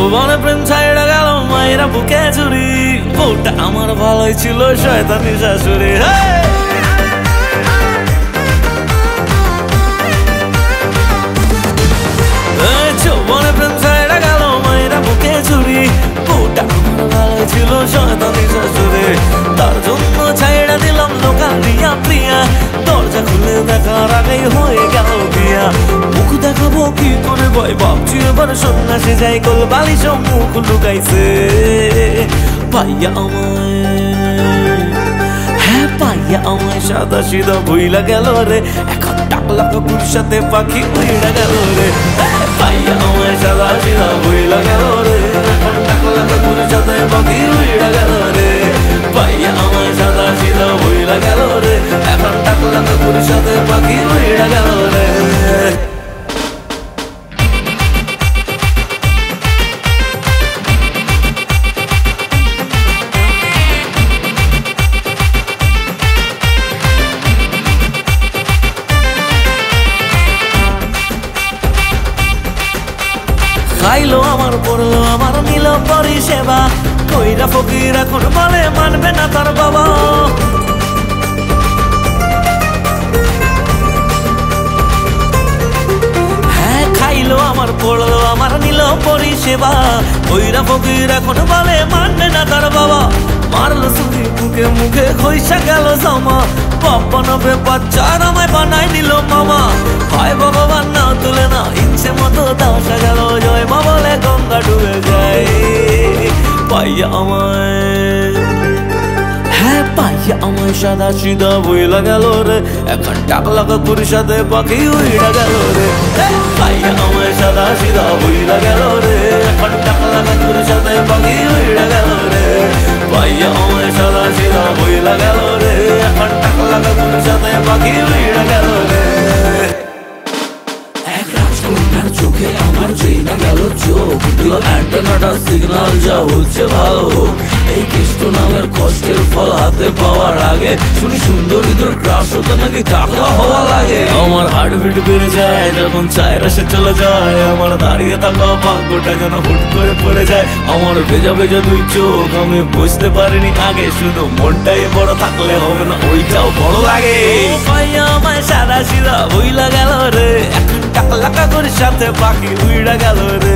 যৌবনে প্রেম ছাইড়া গেল মায়েরা বুকে চুরি, বউটা আমার ভালোই ছিল শয়তানি শাশুড়ি। যৌবনে প্রেম ছাইড়া গেল মায়েরা বুকে চুরি, বউটা আমার ভালোই ছিল শয়তানি শাশুড়ি। তার জন্য ছাইড়া দিলাম লোকাল রিয়া প্রিয়া, দরজা খুলে দেখার আগেই হয়ে গেল বিয়া। মুখ দেখাবো কি করে ভয় ভাবছি এবার সন্ন্যাসী যাই কল বালিশ মুখ লুকাইছে পাইয়া আমায়। হ্যাঁ পাইয়া আমায় সাদা সিধা ভুইলা গেল রে, এখন টাকলা কুকুর সাথে পাখি উইড়া গেল রে। পাইয়া আমায় সাদা সিধা ভুইলা গেল রে, এখন টাকলা কুকুর সাথে পাখি উইড়া গেল রে। পাইয়া আমায় সাদা সিধা ভুইলা গেল রে, এখন টাকলা কুকুর সাথে পাখি উইড়া গেল রে। খাইলো আমার পড়লো আমার নিল পরিষেবা, কইরা ফকির এখন বলে মানবে না তার বাবা। হ্যাঁ খাইলো আমার পড়লো আমার নিল পরিষেবা, কইরা ফকির এখন বলে মানবে না তার বাবা। মারলো সুরি মুখে মুখে খইসা গেল জমা, পপ্পনবে বাচ্চার আমায় বানাই নিল মামা। হয় ভগবান না তুলে না ইচ্ছে মতো দশা গেল, জয় মা বলে গঙ্গা ডুবে যায় পাইয়া আমায়। হ্যাঁ পাইয়া আমায় সাদা সিধা বইলা গেল রে, এখন টাকলা কুকুর সাথে পাখি উইড়া গেল রে। পাইয়া আমায় সাদা সিধা বইলা গেল রে, এখন টাকলা কুকুর সাথে পাখি উইড়া গেল রে। পাইয়া আমায় সাদা সিধা বইলা গেল রে, এখন টাকলা কুকুর সাথে পাখি উইড়া গেল রে। এক রাজকন্যার চোখে আমার চেনা গেল চোখ, দিল অ্যান্টেনাটা সিগন্যাল যা হচ্ছে ভালো। এই কৃষ্ণ নামের কষ্টের ফল হাতে পাওয়ার আগে শুনি সুন্দরীদের ক্রাশ হতে নাকি টাকলা হওয়া লাগে। আমার হার্টবিট বেড়ে যায় যখন চায়ের সে চলে যায়, আমার দাঁড়িয়ে থাকা ভাগ্যটা যেন হুট করে পড়ে যায়। আমার ভেজা ভেজা দুই চোখ আমি বুঝতে পারিনি আগে, শুধু মনটাই বড় থাকলে হবে না ওইটাও বড় লাগে। পাইয়া আমায় সাদা সিধা ভুইলা গেল রে, এখন টাকলা কাকুর সাথে পাখি উইড়া গেল রে।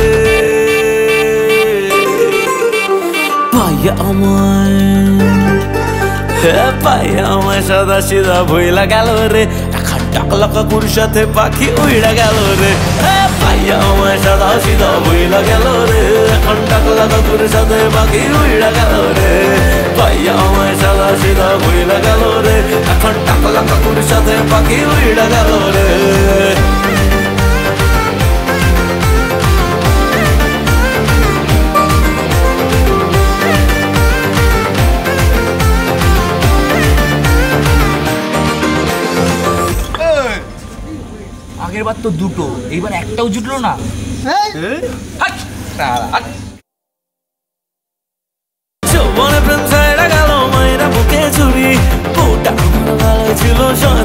পাইয়া আমায় হ্যাঁ পাইয়া আমায় সাদা সিধা ভুইলা গেল রে, এখন টাকলা কাকুর সাথে পাখি উইড়া গেল রে। পাইয়া আমায় সাদা সিধা ভুইলা গেল রে, এখন টাকলা কাকুর সাথে পাখি উইড়া গেল রে। পাইয়া আমায় সাদা সিধা ভুইলা গেল রে, এখন টাকলা কাকুর সাথে পাখি উইড়া গেল রে। আগের বার তো দুটো, এইবার একটাও জুটলো না। যৌবনে প্রেম ছাইড়া গেল মায়েরা বুকে চুরি, বউটা আমার ভালোই ছিল